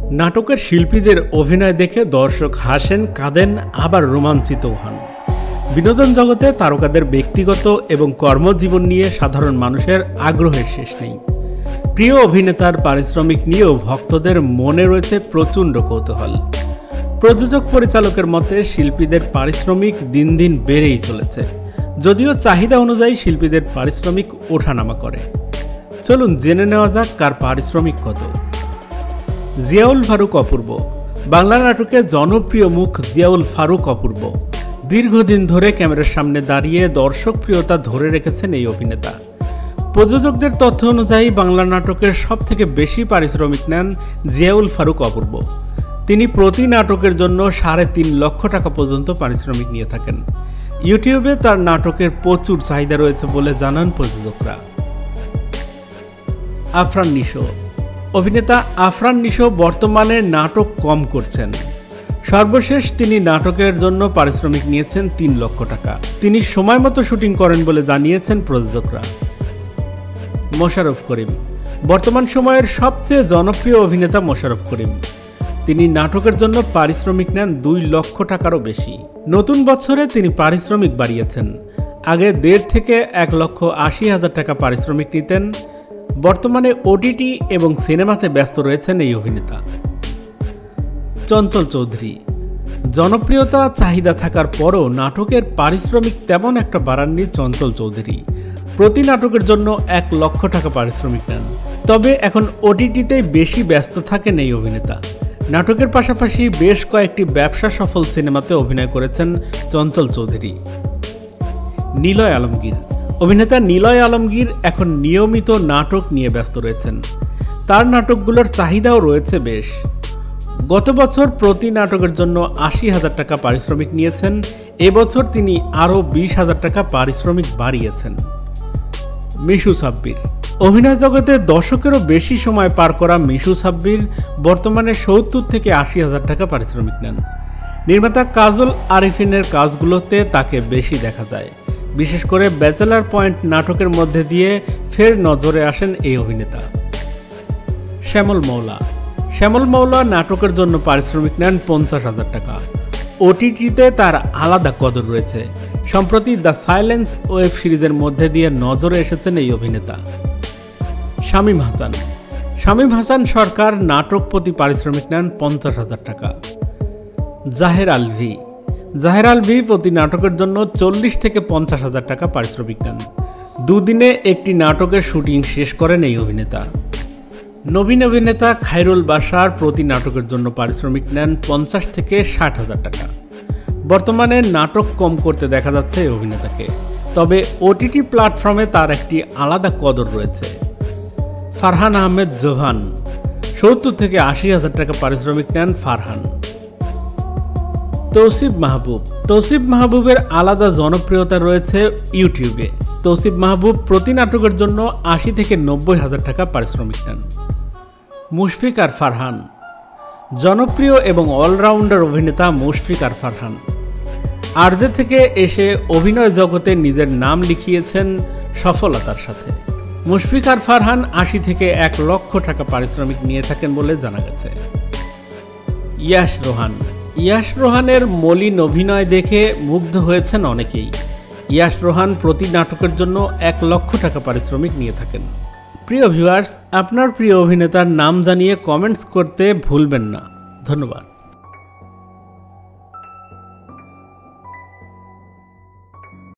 নাটকের শিল্পীদের অভিনয় দেখে দর্শক হাসেন, কাঁদেন, আবার রোমাঞ্চিত হন। বিনোদন জগতে তারকাদের ব্যক্তিগত এবং কর্মজীবন নিয়ে সাধারণ মানুষের আগ্রহের শেষ নেই। প্রিয় অভিনেতার পারিশ্রমিক নিয়েও ভক্তদের মনে রয়েছে প্রচণ্ড কৌতূহল। প্রযোজক পরিচালকের মতে শিল্পীদের পারিশ্রমিক দিন দিন বেড়েই চলেছে, যদিও চাহিদা অনুযায়ী শিল্পীদের পারিশ্রমিক ওঠানামা করে। চলুন জেনে নেওয়া যাক কার পারিশ্রমিক কত। জিয়াউল ফারুক অপূর্ব। বাংলা নাটকে জনপ্রিয় মুখ জিয়াউল ফারুক অপূর্ব দীর্ঘদিন ধরে ক্যামেরার সামনে দাঁড়িয়ে দর্শকপ্রিয়তা ধরে রেখেছেন এই অভিনেতা। প্রযোজকদের তথ্য অনুযায়ী বাংলা নাটকের সবথেকে বেশি পারিশ্রমিক নেন জিয়াউল ফারুক অপূর্ব। তিনি প্রতি নাটকের জন্য ৩.৫ লক্ষ টাকা পর্যন্ত পারিশ্রমিক নিয়ে থাকেন। ইউটিউবে তার নাটকের প্রচুর চাহিদা রয়েছে বলে জানান প্রযোজকরা। আফরান নিশো। অভিনেতা আফরান নিশো বর্তমানে নাটক কম করছেন। সর্বশেষ তিনি নাটকের জন্য পারিশ্রমিক নিয়েছেন ৩ লক্ষ টাকা। তিনি সময় মতো শুটিং করেন বলে জানিয়েছেন প্রযোজকরা। মোশাররফ করিম। বর্তমান সময়ের সবচেয়ে জনপ্রিয় অভিনেতা মোশাররফ করিম। তিনি নাটকের জন্য পারিশ্রমিক নেন ২ লক্ষ টাকারও বেশি। নতুন বছরে তিনি পারিশ্রমিক বাড়িয়েছেন। আগে ১.৫ থেকে ১,৮০,০০০ টাকা পারিশ্রমিক নিতেন। বর্তমানে ওটিটি এবং সিনেমাতে ব্যস্ত রয়েছেন এই অভিনেতা। চঞ্চল চৌধুরী। জনপ্রিয়তা চাহিদা থাকার পরও নাটকের পারিশ্রমিক তেমন একটা বাড়াননি চঞ্চল চৌধুরী। প্রতি নাটকের জন্য ১ লক্ষ টাকা পারিশ্রমিক নেন। তবে এখন ওটিটিতেই বেশি ব্যস্ত থাকেন এই অভিনেতা। নাটকের পাশাপাশি বেশ কয়েকটি ব্যবসা সফল সিনেমাতে অভিনয় করেছেন চঞ্চল চৌধুরী। নিলয় আলমগীর। অভিনেতা নিলয় আলমগীর এখন নিয়মিত নাটক নিয়ে ব্যস্ত রয়েছেন। তার নাটকগুলোর চাহিদাও রয়েছে বেশ। গত বছর প্রতি নাটকের জন্য ৮০,০০০ টাকা পারিশ্রমিক নিয়েছেন। এবছর তিনি আরও ২০,০০০ টাকা পারিশ্রমিক বাড়িয়েছেন। মিশু সাব্বির। অভিনয় জগতে দশকেরও বেশি সময় পার করা মিশু সাব্বির বর্তমানে ৭০ থেকে ৮০,০০০ টাকা পারিশ্রমিক নেন। নির্মাতা কাজল আরিফিনের কাজগুলোতে তাকে বেশি দেখা যায়। বিশেষ করে ব্যাচেলার পয়েন্ট নাটকের মধ্যে দিয়ে ফের নজরে আসেন এই অভিনেতা। শ্যামল মৌলা। শ্যামল মৌলা নাটকের জন্য পারিশ্রমিক নেন ৫০,০০০ টাকা। ওটিটিতে তার আলাদা কদর রয়েছে। সম্প্রতি দ্য সাইলেন্স ওয়েব সিরিজের মধ্যে দিয়ে নজরে এসেছেন এই অভিনেতা। শামীম হাসান। শামীম হাসান সরকার নাটক প্রতি পারিশ্রমিক নেন ৫০,০০০ টাকা। জাহের আলভি। জাহের আলভি প্রতি নাটকের জন্য ৪০ থেকে ৫০,০০০ টাকা পারিশ্রমিক নেন। দুদিনে একটি নাটকের শুটিং শেষ করেন এই অভিনেতা। নবীন অভিনেতা খায়রুল বাশার প্রতি নাটকের জন্য পারিশ্রমিক নেন ৫০ থেকে ৬০,০০০ টাকা। বর্তমানে নাটক কম করতে দেখা যাচ্ছে এই অভিনেতাকে। তবে ওটিটি প্ল্যাটফর্মে তার একটি আলাদা কদর রয়েছে। ফারহান আহমেদ জোহান। ৭০ থেকে ৮০,০০০ টাকা পারিশ্রমিক নেন ফারহান। তৌসিফ মাহবুব। তৌসিফ মাহবুবের আলাদা জনপ্রিয়তা রয়েছে ইউটিউবে। তৌসিফ মাহবুব প্রতি নাটকের জন্য ৮০ থেকে ৯০,০০০ টাকা পারিশ্রমিক নেন। মুশফিক আর ফারহান। জনপ্রিয় এবং অলরাউন্ডার অভিনেতা মুশফিক আর ফারহান আরজে থেকে এসে অভিনয় জগতে নিজের নাম লিখিয়েছেন সফলতার সাথে। মুশফিক আর ফারহান ৮০ থেকে ১ লক্ষ টাকা পারিশ্রমিক নিয়ে থাকেন বলে জানা গেছে। ইয়াশ রোহান। ইয়াশ রোহানের মলিন অভিনয় দেখে মুগ্ধ হয়েছেন অনেকেই। ইয়াশ রোহান প্রতি নাটকের জন্য ১ লক্ষ টাকা পারিশ্রমিক নিয়ে থাকেন। প্রিয় ভিউয়ার্স, আপনার প্রিয় অভিনেতার নাম জানিয়ে কমেন্টস করতে ভুলবেন না। ধন্যবাদ।